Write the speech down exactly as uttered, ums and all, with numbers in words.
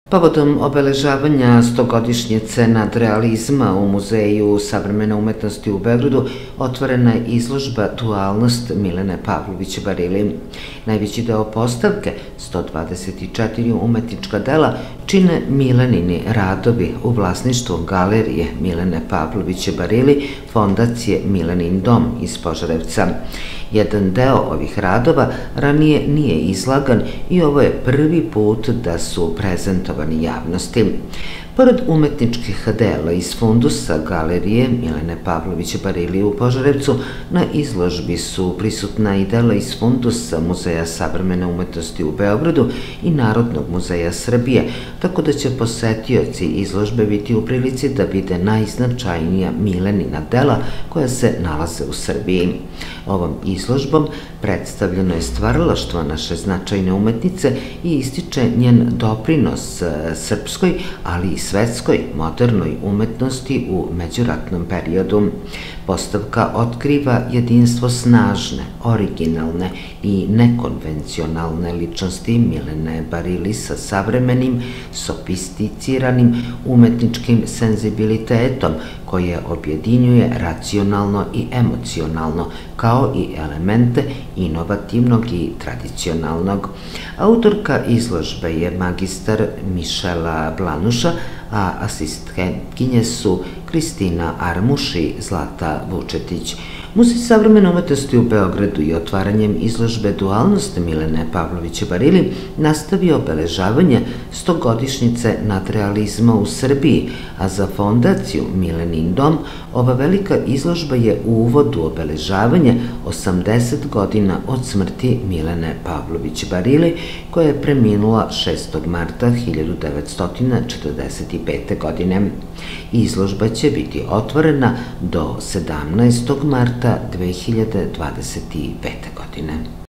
Povodom obeležavanja stogodišnjice nadrealizma u Muzeju savremene umetnosti u Beogradu otvorena je izložba Dualnost Milene Pavlović Barili. Najveći deo postavke, sto dvadeset četiri umetnička dela, čine Milenini radovi u vlasništvu Galerije Milene Pavlović Barili, Fondacije Milenin dom iz Požarevca. Jedan deo ovih radova ranije nije izlagan i ovo je prvi put da su prezentovani javnosti. Pored umetničkih dela iz fundusa Galerije Milene Pavlović Barili u Požarevcu, na izložbi su prisutna i dela iz fundusa Muzeja savremene umetnosti u Beogradu i Narodnog muzeja Srbije, tako da će posetioci izložbe biti u prilici da vide najznačajnija Milenina dela koja se nalaze u Srbiji. Ovom izložbom predstavljeno je stvaralaštvo naše značajne umetnice i ističe njen doprinos srpskoj, ali i svetskoj modernoj umetnosti u međuratnom periodu. Postavka otkriva jedinstvo snažne, originalne i nekonvencionalne ličnosti Milene Barili sa savremenim, sofisticiranim umetničkim senzibilitetom koje objedinjuje racionalno i emocionalno, kao i elemente inovativnog i tradicionalnog. Autorka izložbe je magistar Mišela Blanuša, a asistentkinje su Kristina Armuš i Zlata Vučetić. Muzej savremene umetnosti u Beogradu i otvaranjem izložbe Dualnost Milene Pavlović Barili nastavio obeležavanje stogodišnjice nadrealizma u Srbiji, a za Fondaciju Milenin dom ova velika izložba je uvod u obeležavanje osamdeset godina od smrti Milene Pavlović Barili, koja je preminula šestog marta hiljadu devetsto četrdeset pete. godine. Izložba će biti otvorena do sedamnaestog marta dve hiljade dvadeset pete. godine.